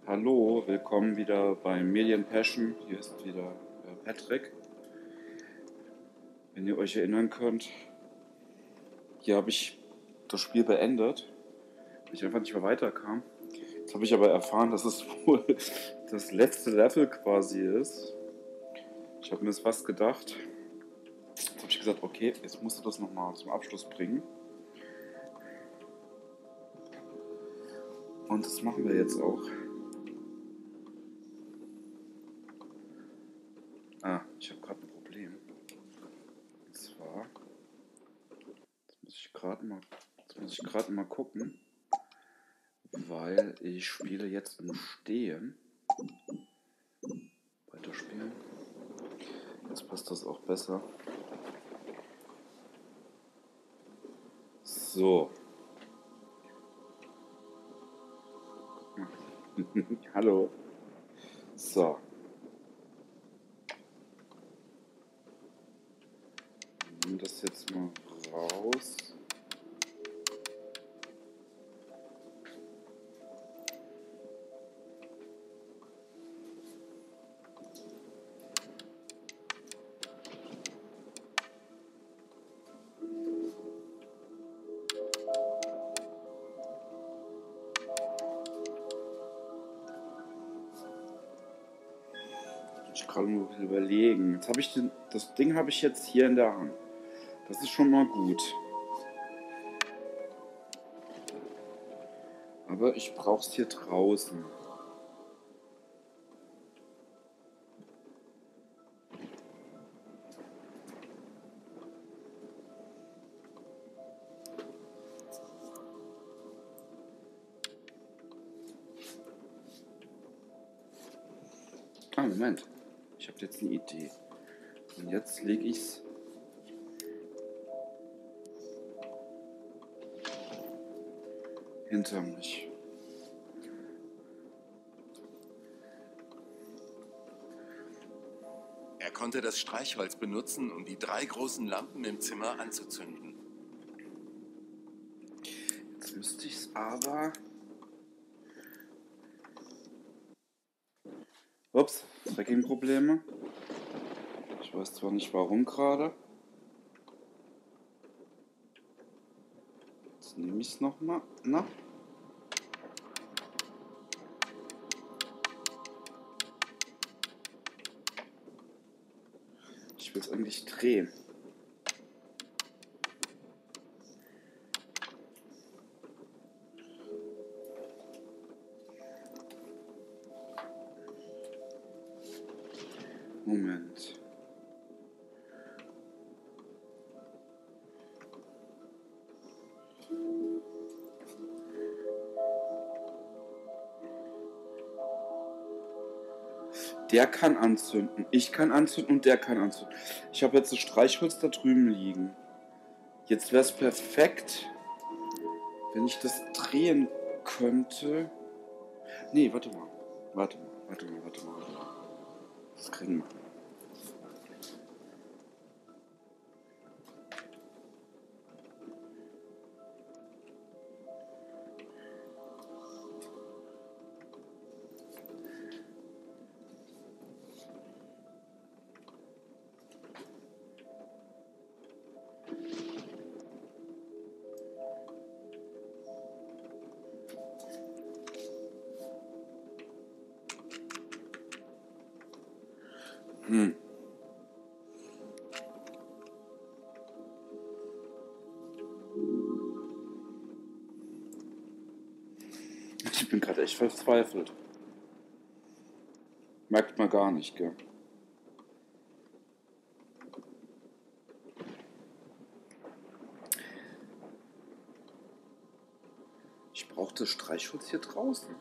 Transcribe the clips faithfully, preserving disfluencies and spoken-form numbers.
Hallo, willkommen wieder bei Medien Passion. Hier ist wieder äh, Patrick. Wenn ihr euch erinnern könnt, hier habe ich das Spiel beendet, weil ich einfach nicht mehr weiterkam. Jetzt habe ich aber erfahren, dass es wohl das letzte Level quasi ist. Ich habe mir das fast gedacht. Jetzt habe ich gesagt, okay, jetzt musst du das nochmal zum Abschluss bringen. Und das machen wir jetzt auch. Ah, ich habe gerade ein Problem. Und zwar, jetzt muss ich gerade mal, jetzt muss ich gerade mal gucken, weil ich spiele jetzt im Stehen. Weiterspielen. Jetzt passt das auch besser. So. Hallo. So. Nehmen das jetzt mal raus. Ich gerade mal überlegen. Jetzt habe ich den, das Ding habe ich jetzt hier in der Hand. Das ist schon mal gut. Aber ich brauche es hier draußen. Ah, Moment. Ich habe jetzt eine Idee. Und jetzt lege ich es hinter mich. Er konnte das Streichholz benutzen, um die drei großen Lampen im Zimmer anzuzünden. Jetzt müsste ich es aber... Ups, Tracking-Probleme. Ich weiß zwar nicht warum gerade. Jetzt nehme ich es nochmal. Na? Ich will es eigentlich drehen. Moment. Der kann anzünden, ich kann anzünden und der kann anzünden. Ich habe jetzt das Streichholz da drüben liegen. Jetzt wäre es perfekt, wenn ich das drehen könnte. Nee, warte mal. Warte mal, warte mal, warte mal. Warte mal. Das kriegen wir. Hm. Ich bin gerade echt verzweifelt. Merkt man gar nicht, gell? Ich brauche das Streichholz hier draußen.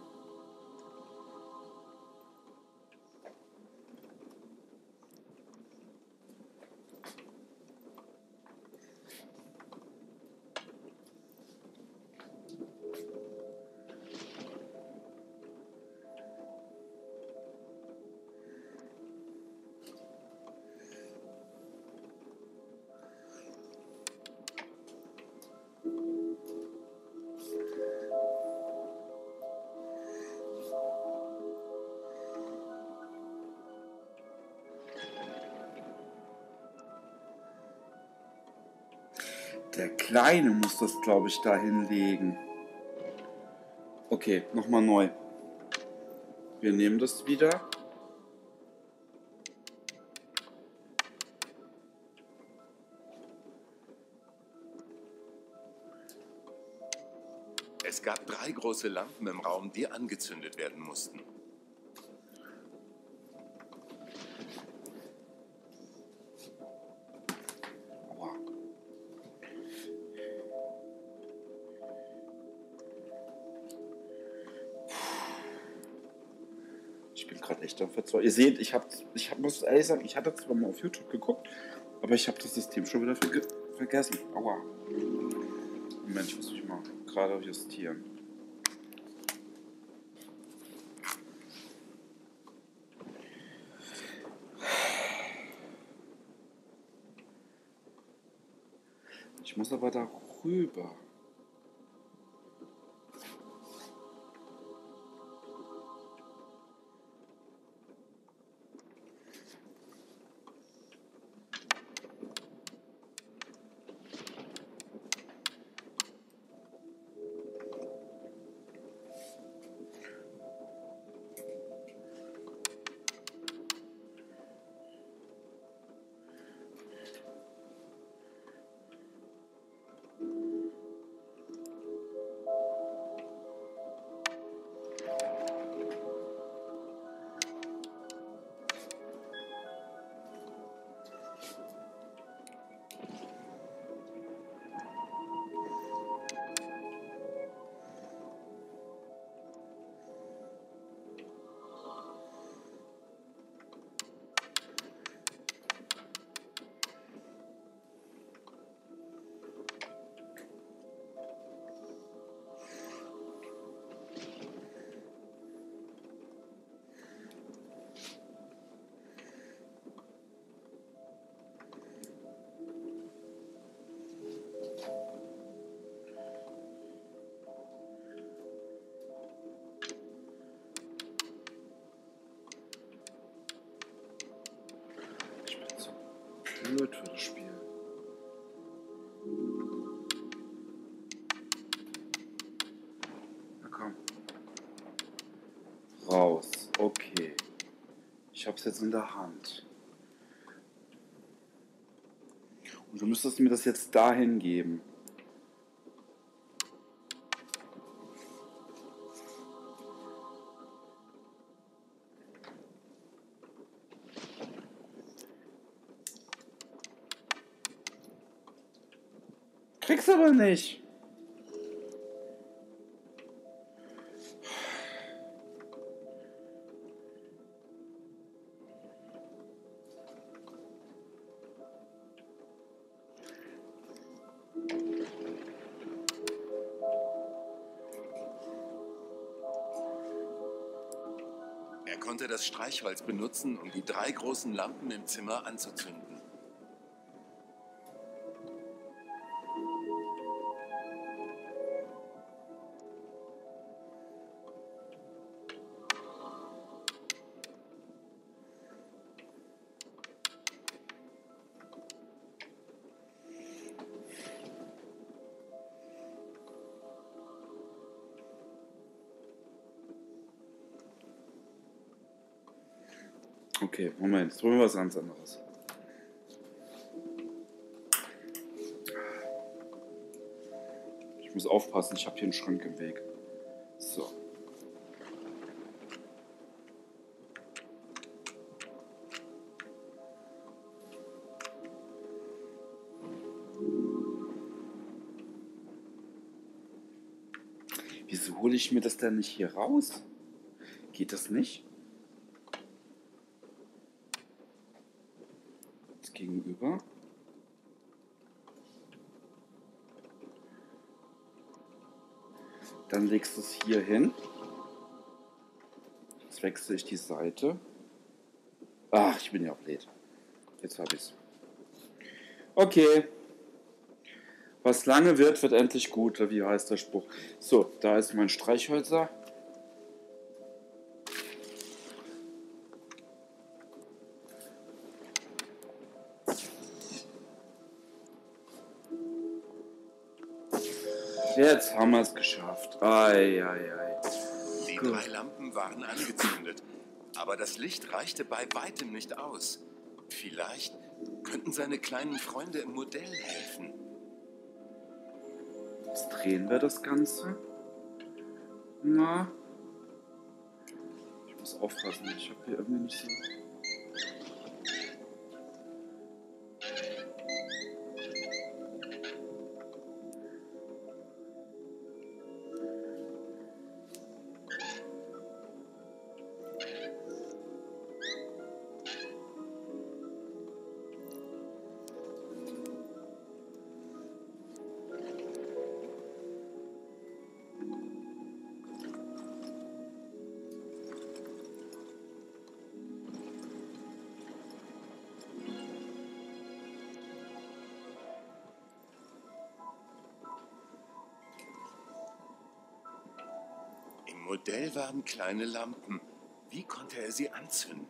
Der Kleine muss das, glaube ich, da hinlegen. Okay, nochmal neu. Wir nehmen das wieder. Es gab drei große Lampen im Raum, die angezündet werden mussten. Aua. Ich bin gerade echt am Verzweifeln. Ihr seht, ich habe, ich hab, muss ehrlich sagen, ich hatte zwar mal auf YouTube geguckt, aber ich habe das System schon wieder verge vergessen. Aua. Moment, ich muss mich mal gerade justieren. Ich muss aber da rüber. Blöd für das Spiel. Na komm. Raus. Okay. Ich hab's jetzt in der Hand. Und du müsstest mir das jetzt dahin geben. Kriegst aber nicht. Er konnte das Streichholz benutzen, um die drei großen Lampen im Zimmer anzuzünden. Okay, Moment, jetzt probieren wir was ganz anderes. Ich muss aufpassen, ich habe hier einen Schrank im Weg. So. Wieso hole ich mir das denn nicht hier raus? Geht das nicht? Das Gegenüber. Dann legst du es hier hin. Jetzt wechsle ich die Seite. Ach, ich bin ja blöd. Jetzt habe ich es. Okay. Was lange wird, wird endlich gut, oder wie heißt der Spruch? So, da ist mein Streichhölzer. Jetzt haben wir es geschafft. Ei, ei, ei. Die Gut. drei Lampen waren angezündet, aber das Licht reichte bei weitem nicht aus. Vielleicht könnten seine kleinen Freunde im Modell helfen. Jetzt drehen wir das Ganze. Na. Ich muss aufpassen, ich habe hier irgendwie nicht so... Im Modell waren kleine Lampen. Wie konnte er sie anzünden?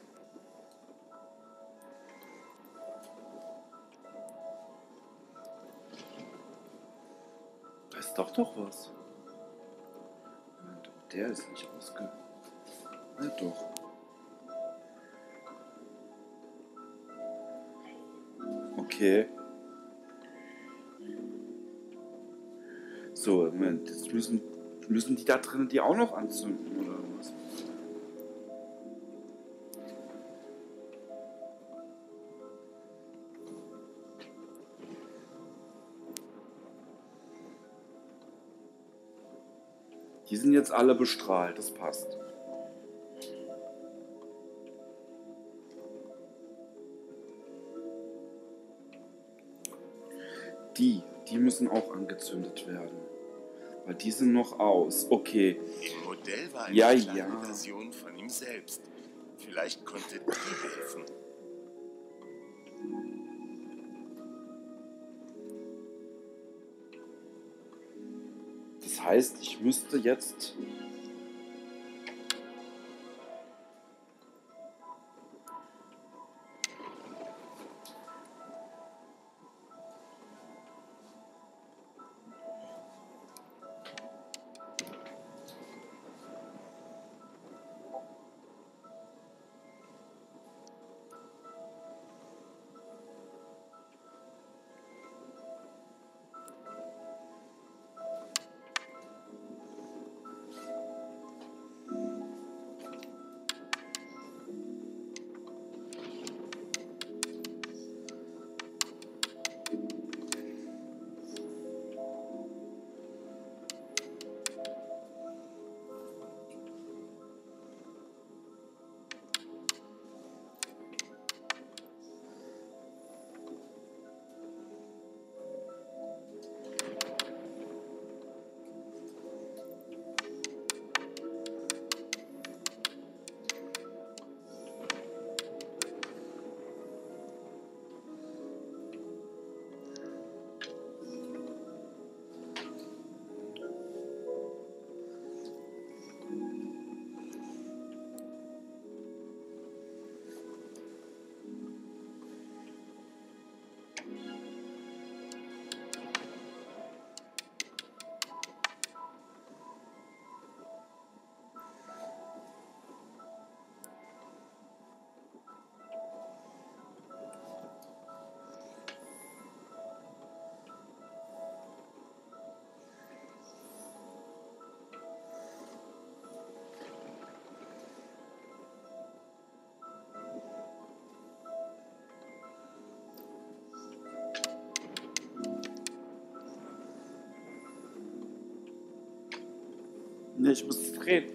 Da ist doch doch was. Moment, der ist nicht ausge... Ja, doch. Okay. So, Moment, jetzt müssen, müssen die da drinnen die auch noch anzünden, oder was? Die sind jetzt alle bestrahlt, das passt. Die, die müssen auch angezündet werden. Weil die sind noch aus. Okay. Im Modell war eine Ja, kleine ja. Version von ihm selbst. Vielleicht konnte die helfen. Das heißt, ich müsste jetzt... Ne, ich muss es drehen.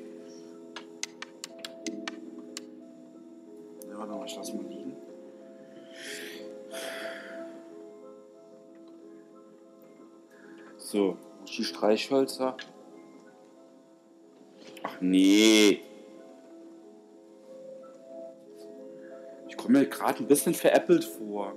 Ja, warte mal, ich lasse mal liegen. So, wo ist die Streichhölzer? Ach nee. Ich komme mir gerade ein bisschen veräppelt vor.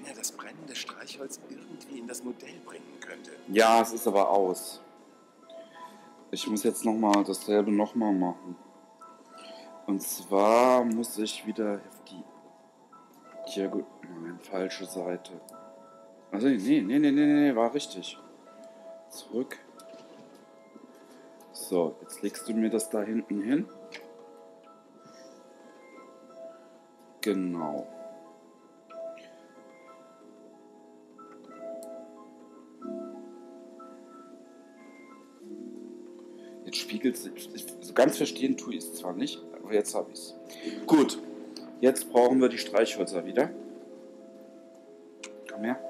wenn er das brennende Streichholz irgendwie in das Modell bringen könnte. Ja, es ist aber aus. Ich muss jetzt nochmal dasselbe nochmal machen. Und zwar muss ich wieder auf die Diagonale. Nein, falsche Seite. Also nee, nee, nee, nee, nee, war richtig. Zurück. So, jetzt legst du mir das da hinten hin. Genau. Jetzt spiegelt sich. So ganz verstehen tue ich es zwar nicht, aber jetzt habe ich es. Gut. Jetzt brauchen wir die Streichhölzer wieder. Komm her.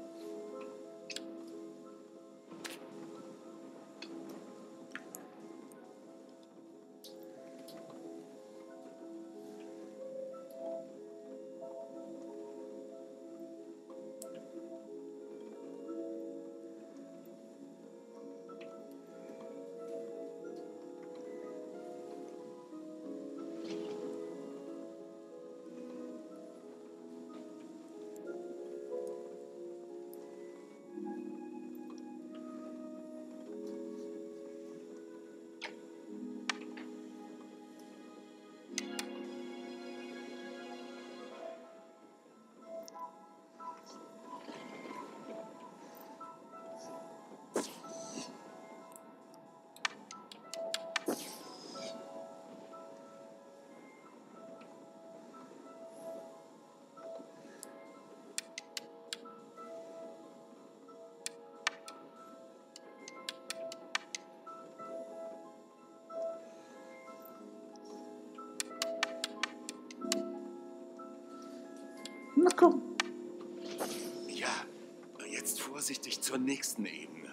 Na komm. Ja, jetzt vorsichtig zur nächsten Ebene.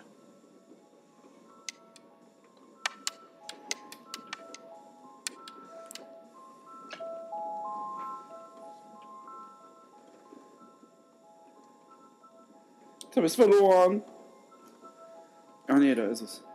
Jetzt habe ich es verloren. Ah nee, da ist es.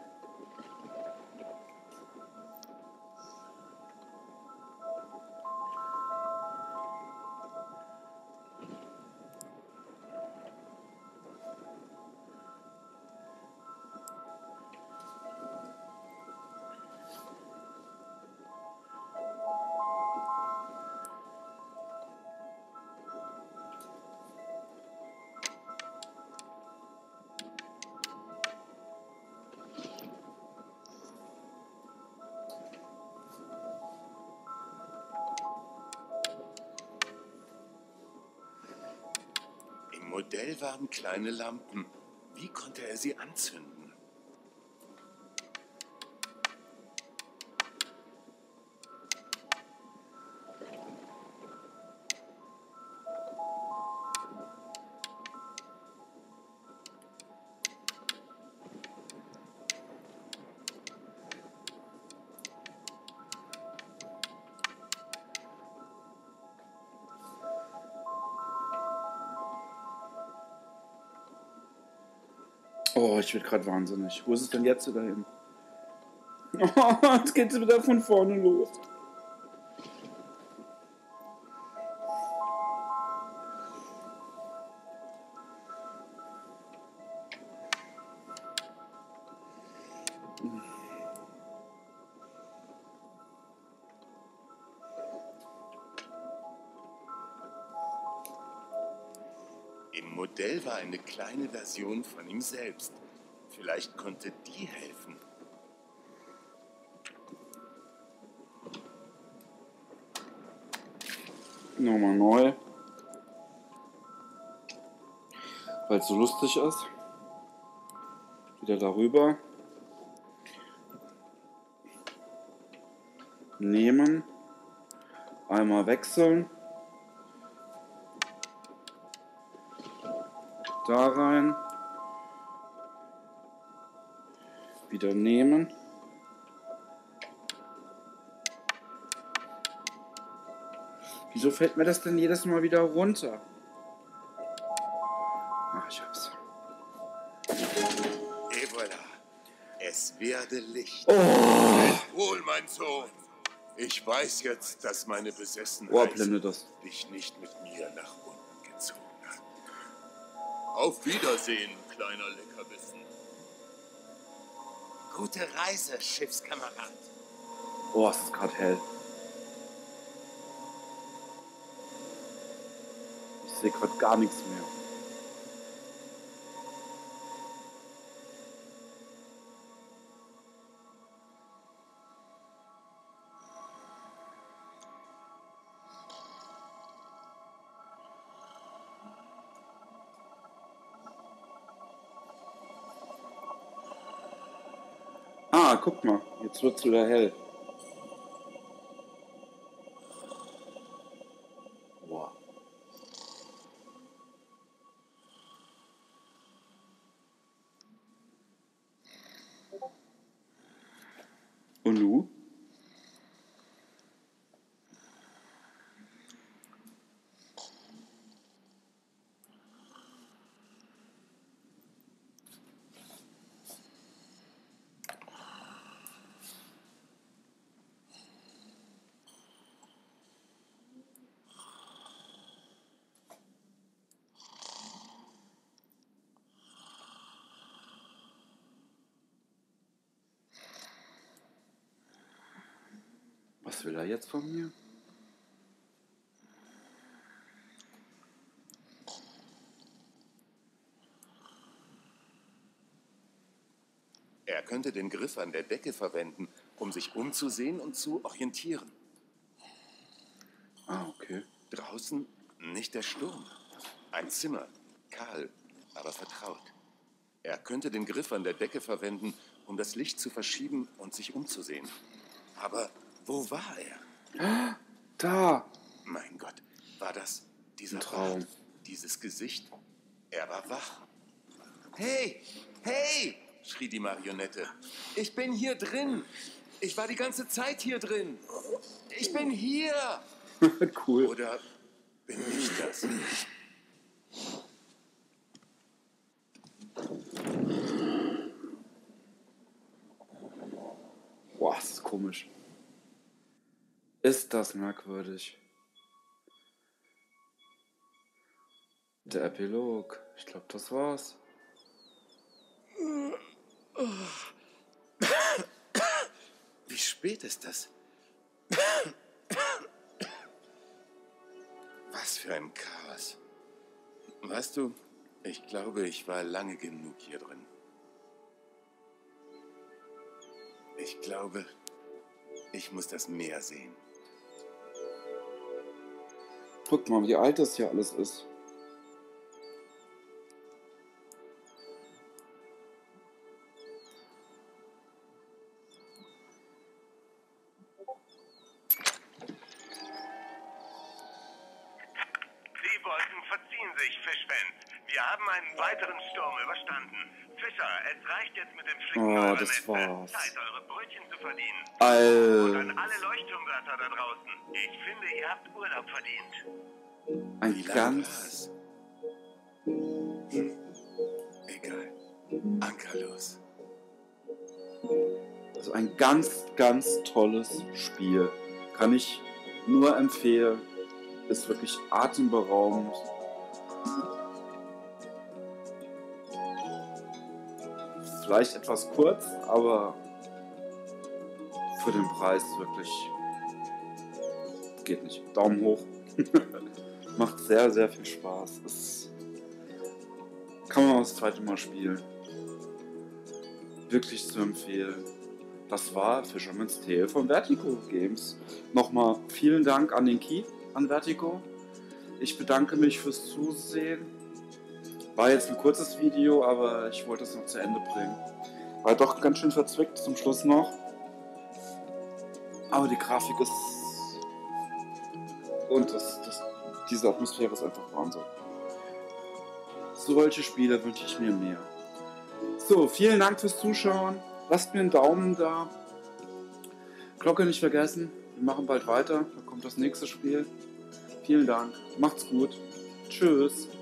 Im Modell waren kleine Lampen. Wie konnte er sie anzünden? Oh, ich werde gerade wahnsinnig. Wo ist es denn jetzt dahin? Oh, jetzt geht es wieder von vorne los. Im Modell war eine kleine Version von ihm selbst. Vielleicht konnte die helfen. Nochmal neu. Weil es so lustig ist. Wieder darüber. Nehmen. Einmal wechseln. Da rein. Wieder nehmen. Wieso fällt mir das denn jedes Mal wieder runter? Ach, ich hab's. Et voilà. Es werde Licht. Oh! Wohl, mein Sohn. Ich weiß jetzt, dass meine Oh, Besessenheit blende das. dich nicht mit mir nach unten gezogen hat. Auf Wiedersehen, kleiner Leckerbissen. Gute Reise, Schiffskamerad. Oh, es ist gerade hell. Ich sehe gerade gar nichts mehr. Ah, guck mal, jetzt wird es wieder hell. Boah. Und du? Was will er jetzt von mir? Er könnte den Griff an der Decke verwenden, um sich umzusehen und zu orientieren. Ah, okay. Draußen nicht der Sturm. Ein Zimmer, kahl, aber vertraut. Er könnte den Griff an der Decke verwenden, um das Licht zu verschieben und sich umzusehen. Aber wo war er? Da! Mein Gott, war das dieser Ein Traum. Bart, dieses Gesicht? Er war wach. Hey, hey, schrie die Marionette. Ich bin hier drin. Ich war die ganze Zeit hier drin. Ich bin hier. Cool. Oder bin ich das? Boah, das ist komisch. Ist das merkwürdig. Der Epilog. Ich glaube, das war's. Wie spät ist das? Was für ein Chaos. Weißt du, ich glaube, ich war lange genug hier drin. Ich glaube, ich muss das Meer sehen. Guck mal, wie alt das hier alles ist. Die Wolken verziehen sich, Fischfans. Wir haben einen weiteren Sturm überstanden. Fischer, es reicht jetzt mit dem Flicken Oh, eurer das Netze. war's. Zeit, eure Brötchen zu verdienen. Und an Alter. alle Leuchtturmwärter da draußen. Ich finde, ihr habt Urlaub verdient. Ein Wie lange ganz... war's? Hm. Egal. Anker los. Also ein ganz, ganz tolles Spiel. Kann ich nur empfehlen. Ist wirklich atemberaubend. Vielleicht etwas kurz, aber für den Preis wirklich geht nicht. Daumen hoch. Macht sehr, sehr viel Spaß. Es kann man auch das zweite Mal spielen. Wirklich zu empfehlen. Das war Fisherman's Tale von Vertigo Games. Nochmal vielen Dank an den Key, an Vertigo. Ich bedanke mich fürs Zusehen. War jetzt ein kurzes Video, aber ich wollte es noch zu Ende bringen. War doch ganz schön verzwickt zum Schluss noch. Aber die Grafik ist... Und das, das, diese Atmosphäre ist einfach Wahnsinn. Solche Spiele wünsche ich mir mehr. So, vielen Dank fürs Zuschauen. Lasst mir einen Daumen da. Glocke nicht vergessen. Wir machen bald weiter. Da kommt das nächste Spiel. Vielen Dank. Macht's gut. Tschüss.